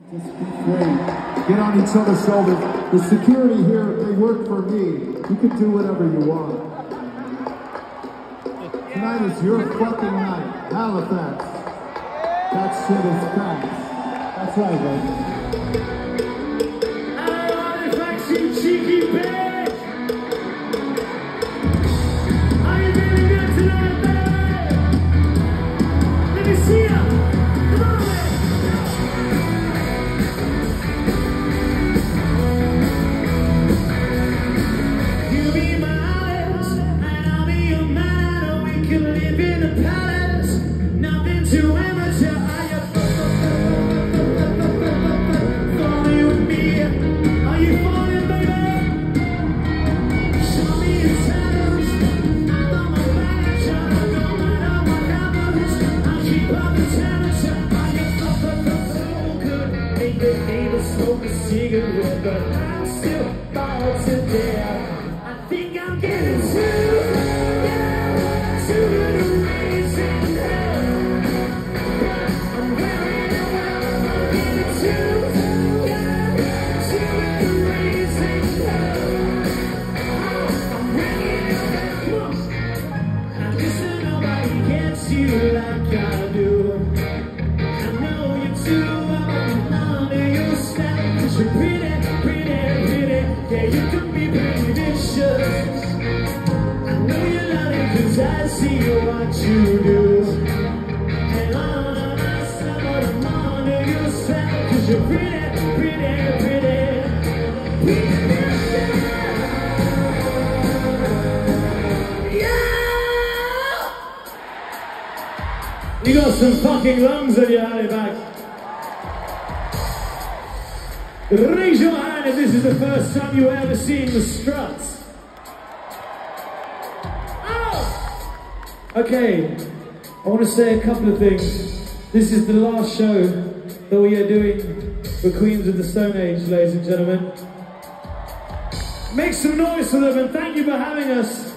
Just be free. Get on each other's shoulders. The security here, they work for me. You can do whatever you want. Tonight is your fucking night. Halifax. That shit is facts. That's right, baby. Halifax, you cheeky bitch! How you feeling good tonight, baby? Let me see ya! Come on, man! You be my Alice, and I'll be your man. We can live in a palace, nothing too amateur. Falling with me, are you falling, baby? Show me your tatters, I'm a manager. No matter what happens, I'll keep up the temperature. Are you so good? Ain't the neighbor smoke a cigarette, but I'm still bald to death. I think I'm getting too the raising hell. I'm wearing it well, I'm getting too the raising hell. I'm wearing it well. I guess that nobody gets you like I do. I know you too, I'm under your style. 'Cause you're pretty, pretty, pretty. Yeah, you can be pretty vicious. I know you love it 'cause I see what you do. And on a nice summer, I'm under your style. 'Cause you're pretty, pretty, pretty. Pretty vicious. Yeah! You got some fucking lungs in your Halifax. Raise your hand if this is the first time you ever seen the Struts. Oh! Okay, I want to say a couple of things. This is the last show that we are doing for Queens of the Stone Age, ladies and gentlemen. Make some noise for them and thank you for having us.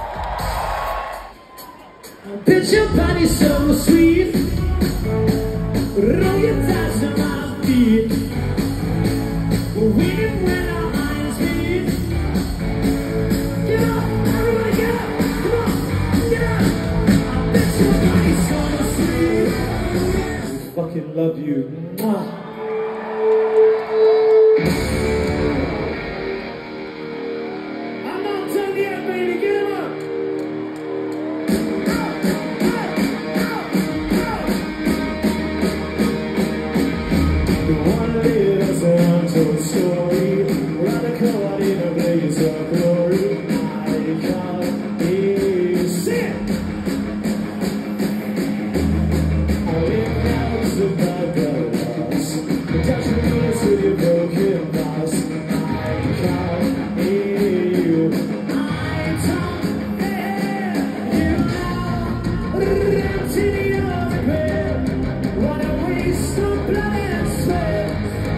Bitch, your body's so sweet. Roll your thighs to my feet. We're winning when our minds meet. Get up, everybody get up. Come on, get up. I bet your body's so sweet. I fucking love you. Mwah. I'm not done yet, baby. Get him up. The one little untold story, radical in a blaze of glory. I can't hear sin. I live out the bubbles, touch me with your broken bars. I can't hear you. I don't hear you now. Empty your grave, what a waste of blood and sweat.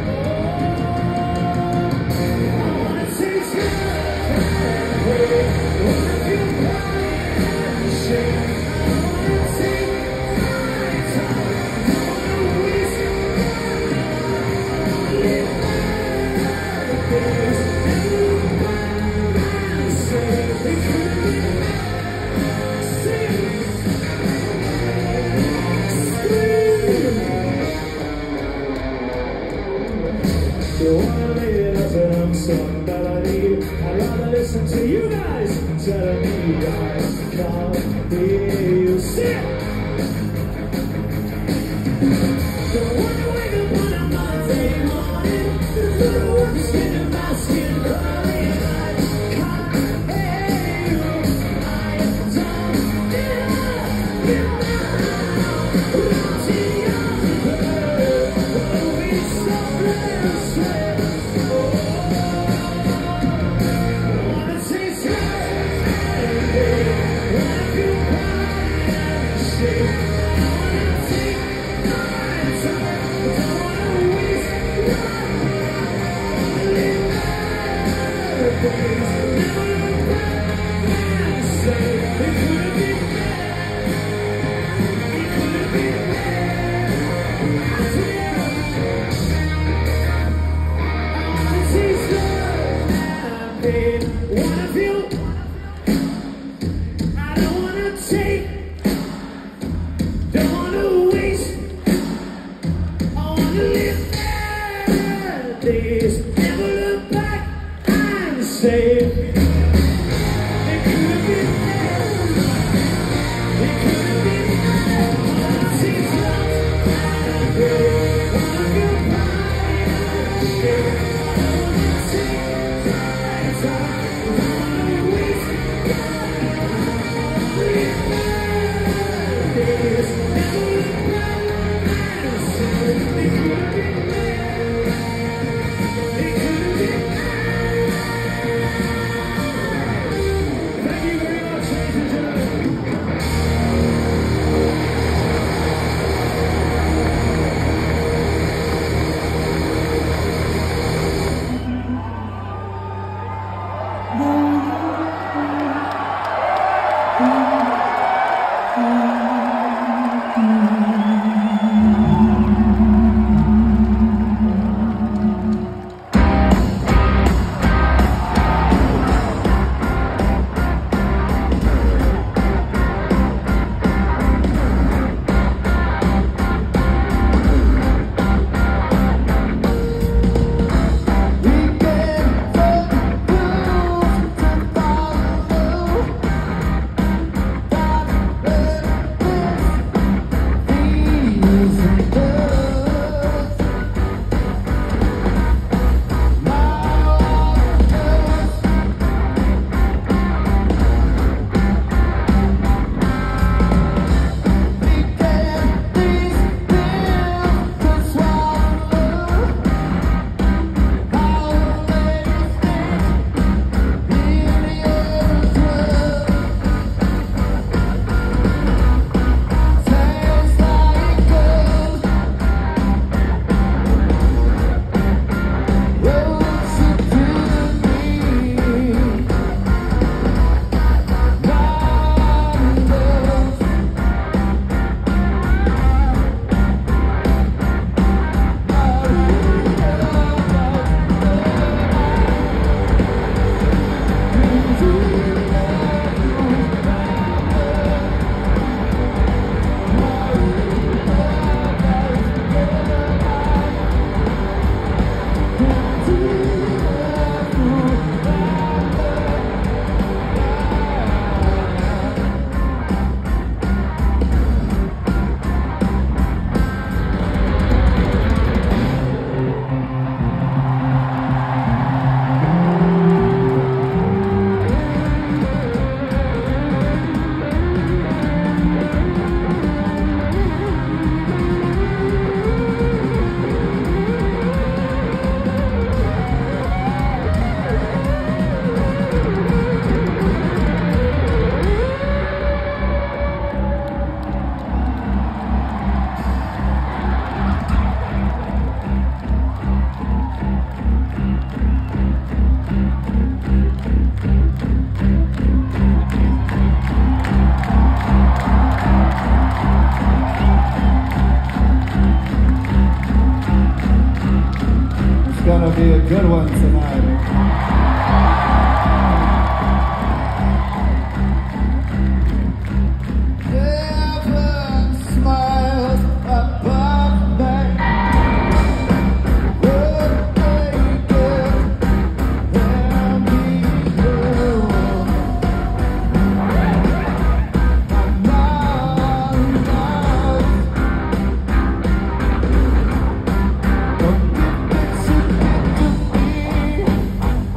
Somebody, I'd rather listen to you guys telling me guys can't hear you sing. Don't wanna wake up on a Monday morning, don't want to skin in my skin crawling. I can't hear you. I don't hear you now. Routine your bird, but we stop and sweat. be a good one tonight. Heaven smiles above me. Would make it and be true. I'm not the gifted should get to me.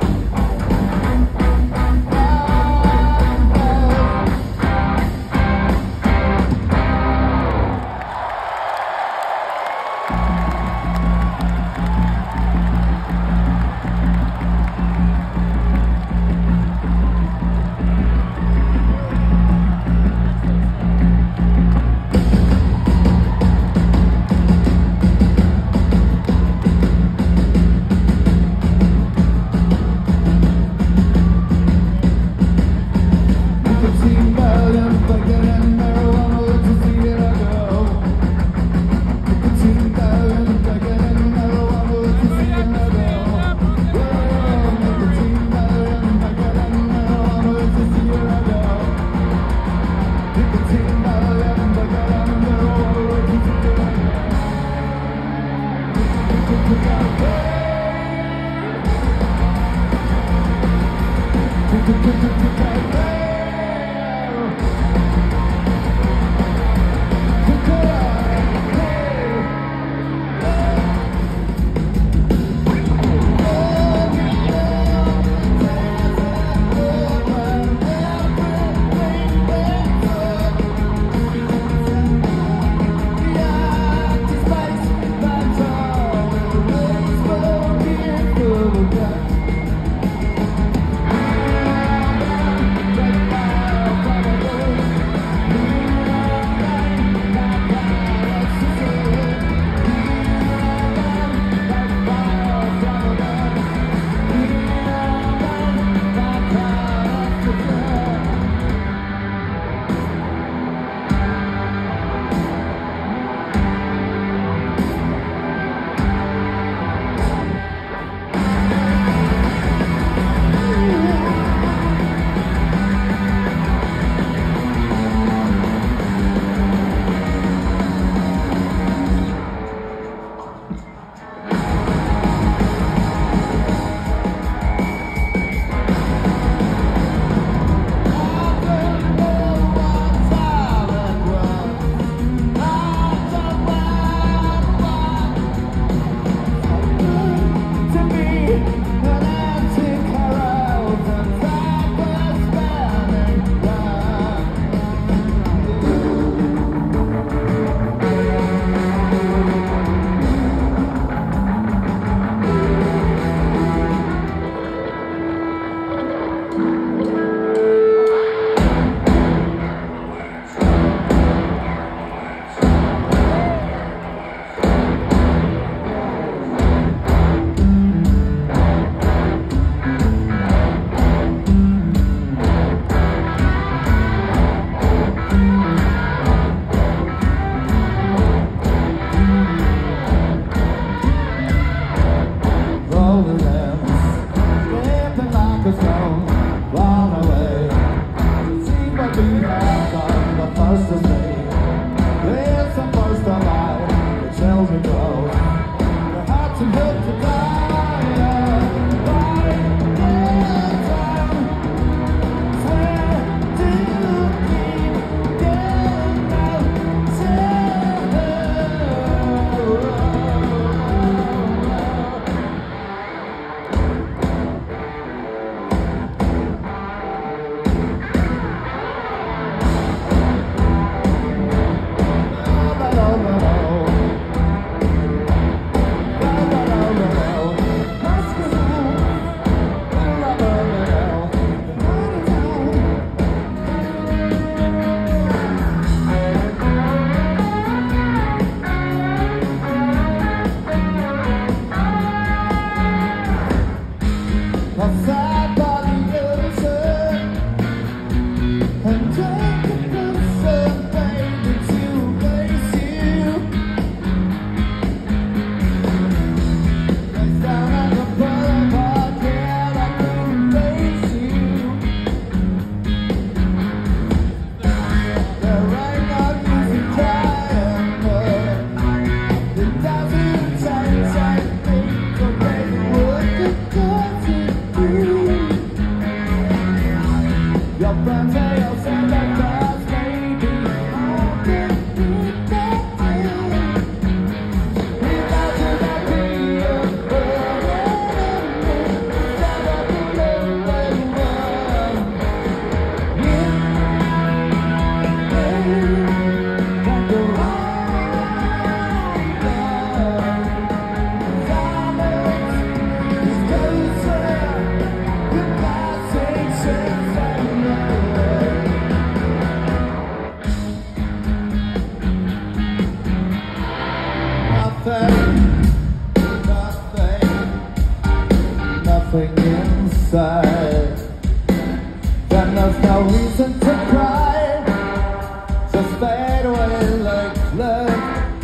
Nothing inside. Then there's no reason to cry. Just fade away like blood.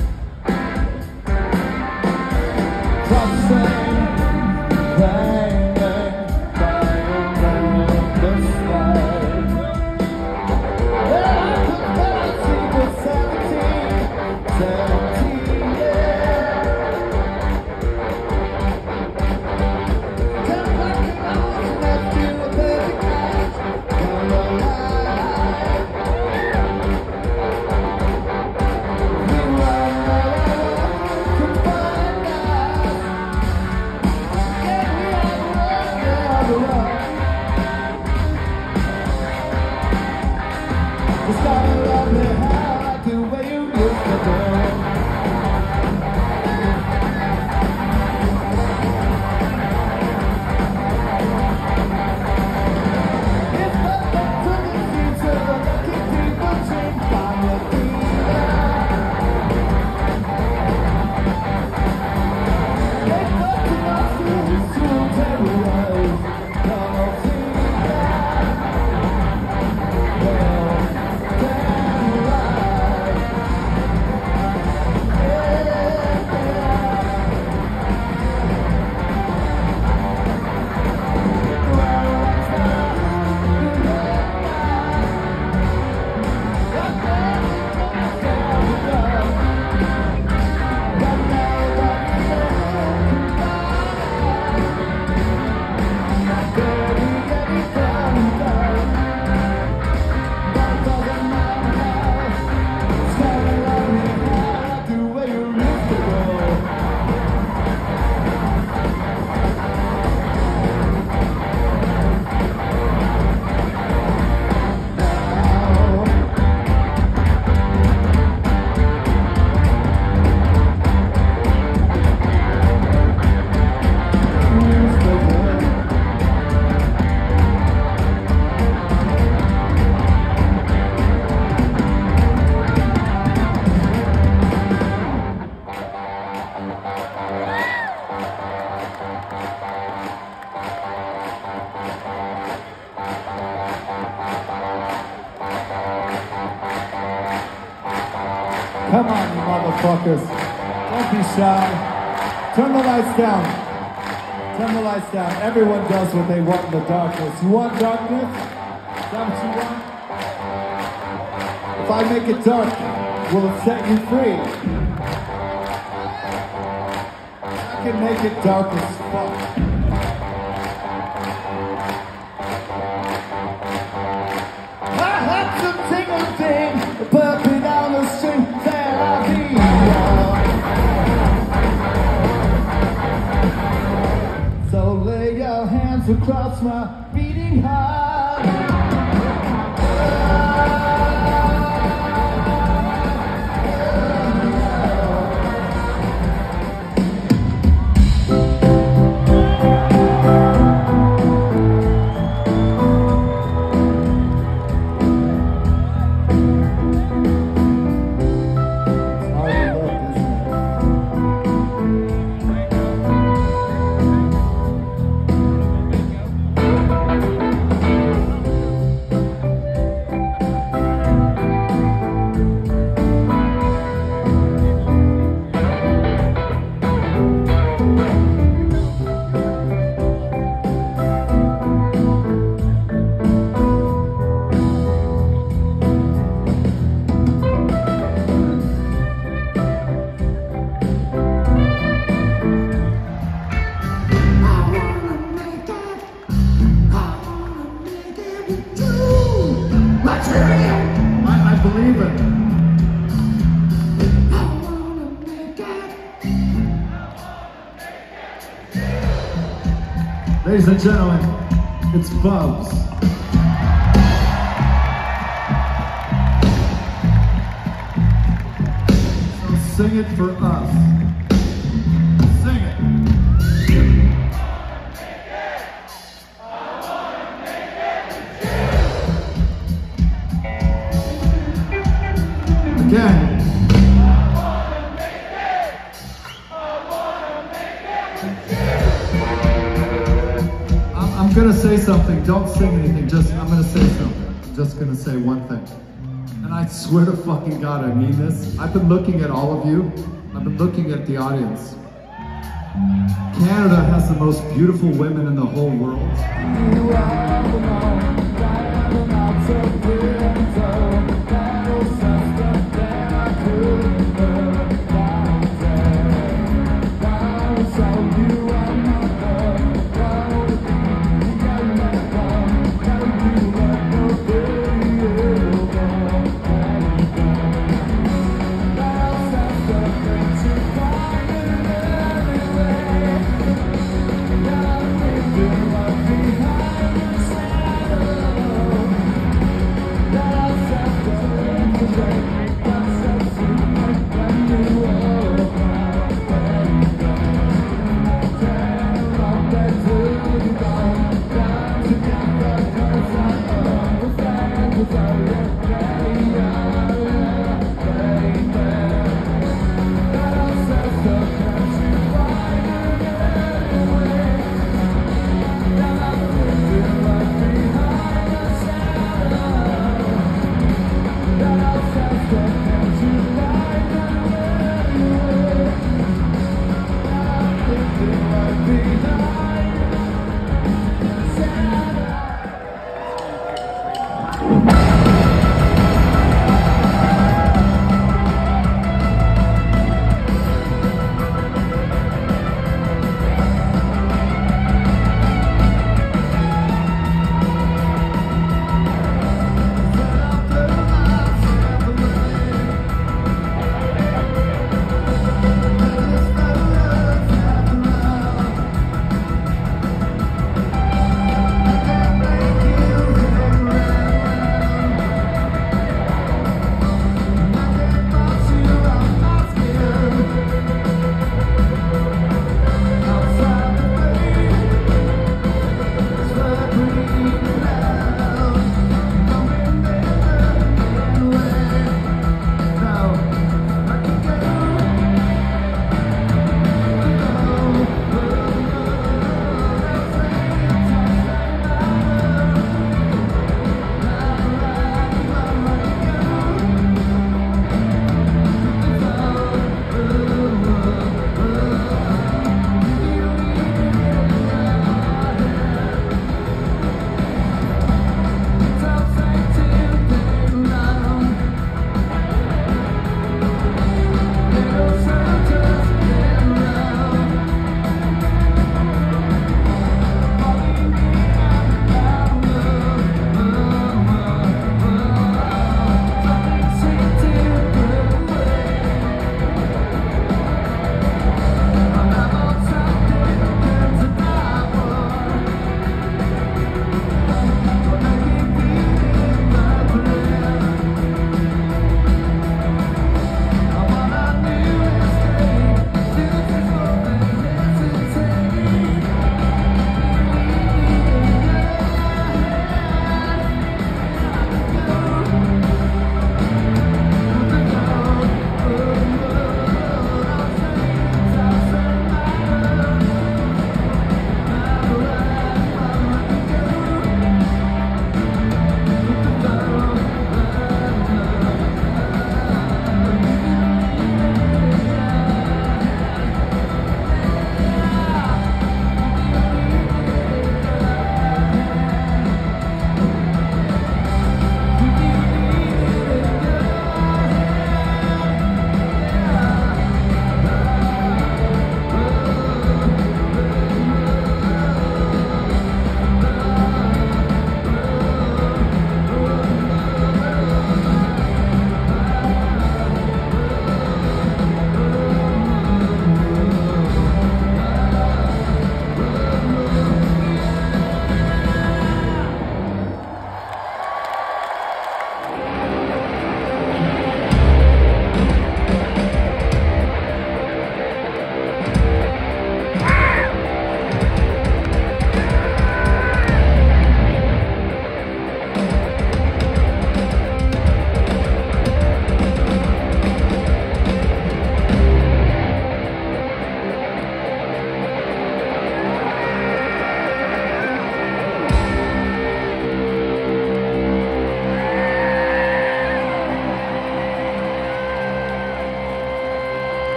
Crossing, banging, flying over the slide. Yeah, I could 17, yeah. Come on, you motherfuckers. Don't be shy. Turn the lights down. Turn the lights down. Everyone does what they want in the darkness. You want darkness? Is that what you want? If I make it dark, will it set you free? I can make it dark as fuck. I had some tingle thing, puppy down the street. So lay your hands across my beating heart. I believe it. Ladies and gentlemen, it's Bubs. So sing it for us. Sing it. Again. I'm gonna say something. Don't sing anything. I'm gonna say something. I'm just gonna say one thing. And I swear to fucking God, I mean this. I've been looking at all of you. I've been looking at the audience. Canada has the most beautiful women in the whole world.